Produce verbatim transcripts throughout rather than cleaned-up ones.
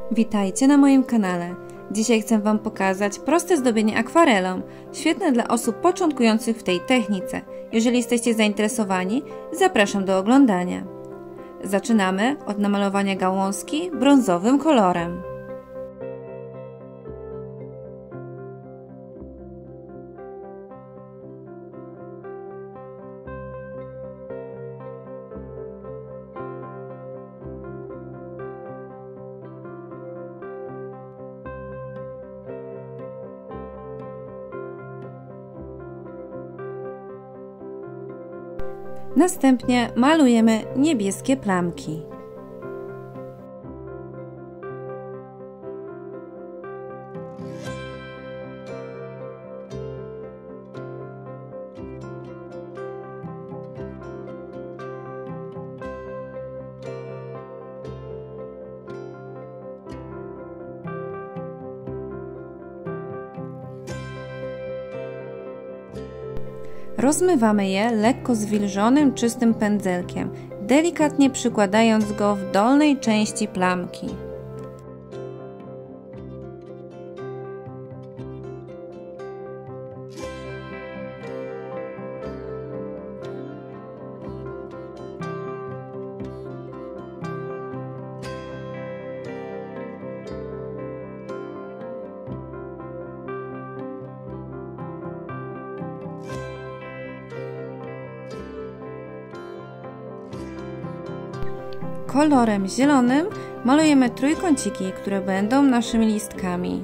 Witajcie na moim kanale. Dzisiaj chcę Wam pokazać proste zdobienie akwarelą, świetne dla osób początkujących w tej technice. Jeżeli jesteście zainteresowani, zapraszam do oglądania. Zaczynamy od namalowania gałązki brązowym kolorem. Następnie malujemy niebieskie plamki. Rozmywamy je lekko zwilżonym, czystym pędzelkiem, delikatnie przykładając go w dolnej części plamki. Kolorem zielonym malujemy trójkąciki, które będą naszymi listkami.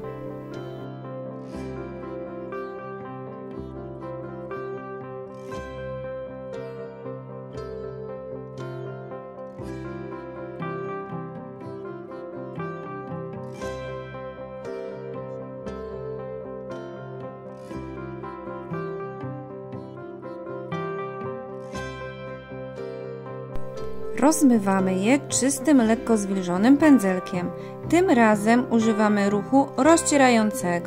Rozmywamy je czystym, lekko zwilżonym pędzelkiem. Tym razem używamy ruchu rozcierającego.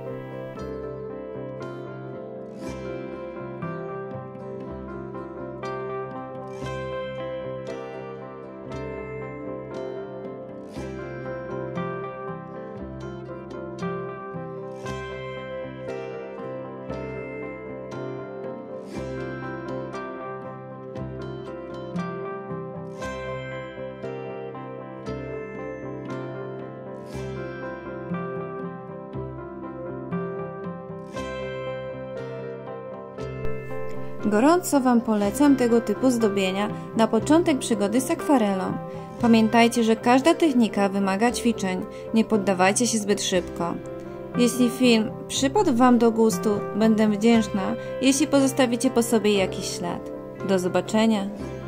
Gorąco Wam polecam tego typu zdobienia na początek przygody z akwarelą. Pamiętajcie, że każda technika wymaga ćwiczeń, nie poddawajcie się zbyt szybko. Jeśli film przypadł Wam do gustu, będę wdzięczna, jeśli pozostawicie po sobie jakiś ślad. Do zobaczenia!